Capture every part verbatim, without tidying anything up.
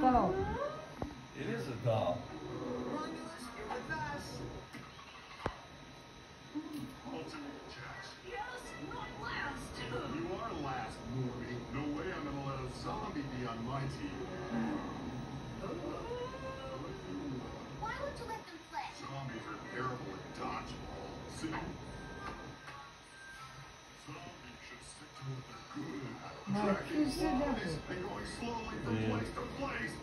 doll. It is a doll. Romulus, you're with us. Ultimate Jax. Yes, not last. You are last, Morty. No way I'm gonna let a zombie be on my team. Why would you let them play? Zombies are terrible at dodgeball. See? Zombies should stick to what they're good at. Like, Tracking who said that? flies and going slowly from Yeah. place to place.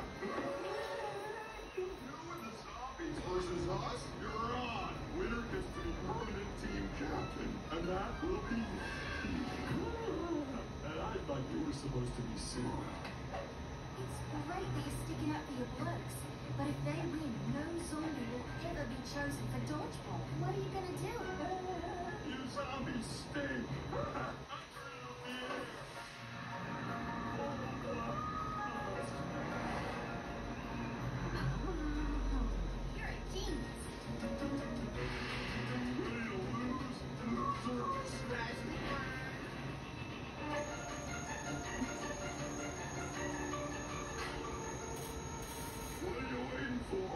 You and the zombies versus us? You're on. Winner gets to be permanent team captain, and that will be you. And I thought you were supposed to be Sue. It's great that you're sticking up for your blokes, but if they win, no zombie will ever be chosen for dodgeball. What are you gonna do? You zombies stink. You're a genius. Ready to lose? Loser. Smash me. What are you waiting for?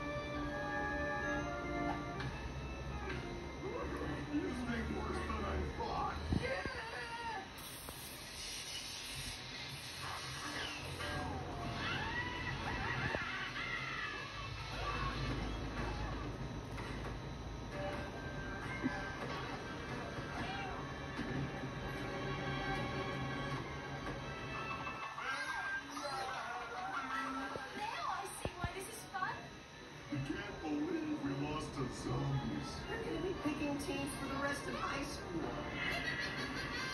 You stink worse than I thought. Now I see why this is fun. You can't believe we lost to zombies. We're gonna be picking teams for the rest of high school.